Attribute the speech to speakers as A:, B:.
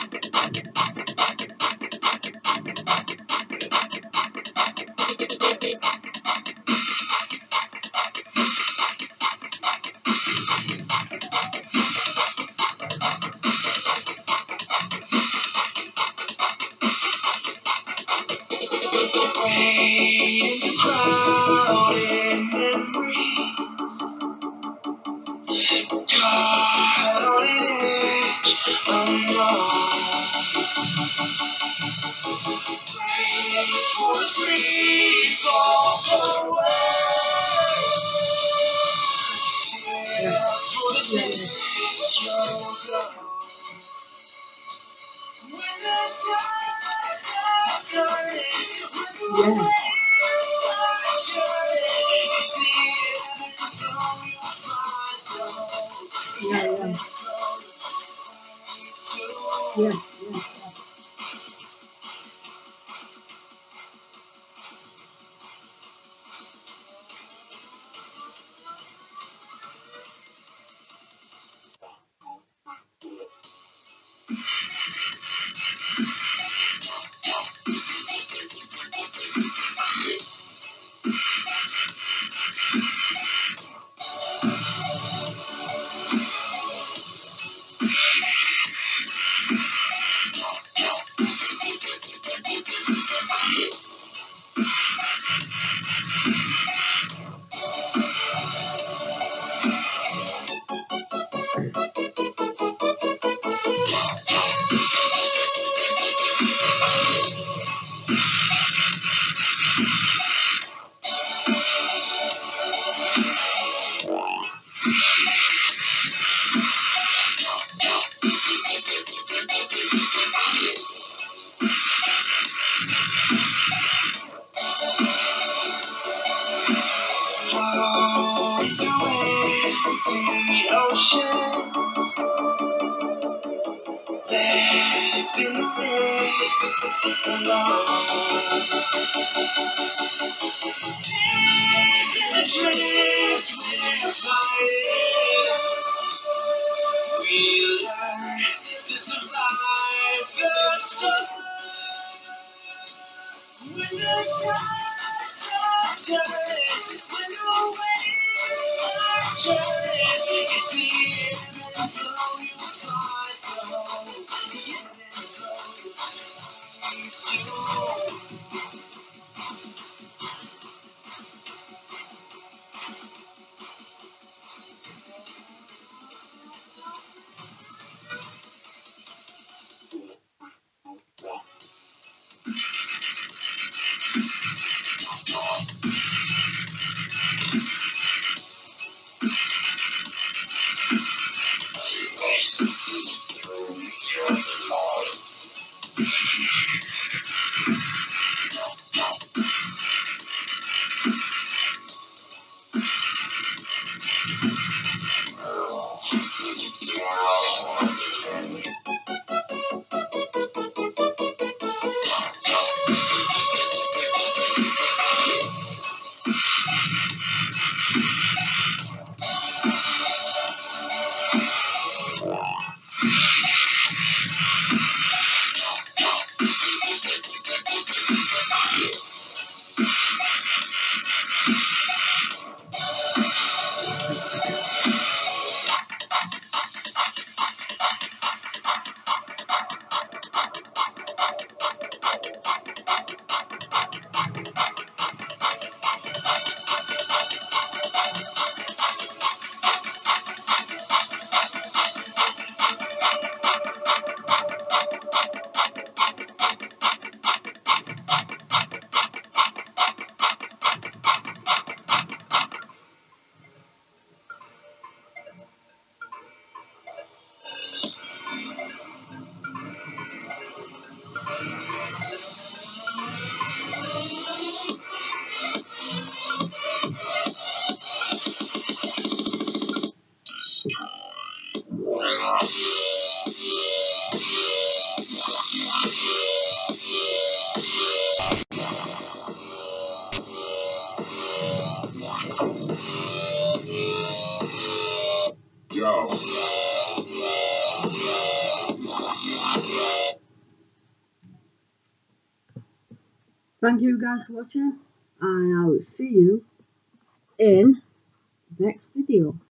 A: Into crowded memories, caught on an edge unknown. Brace for the free fall away. Still for the days you'll go. When the tides are turning, when the waves start churning, it's the evidence of your fight to hold. The evidence of your fight to hold. Floating through empty oceans, left in the mist alone. Deep in the drift we're fighting, we learn to survive the storm. When the tides are turning, when the waves start turning, it's the evidence of your fight to hold. The evidence of your fight to hold.
B: Thank you guys for watching, and I will see you in the next video.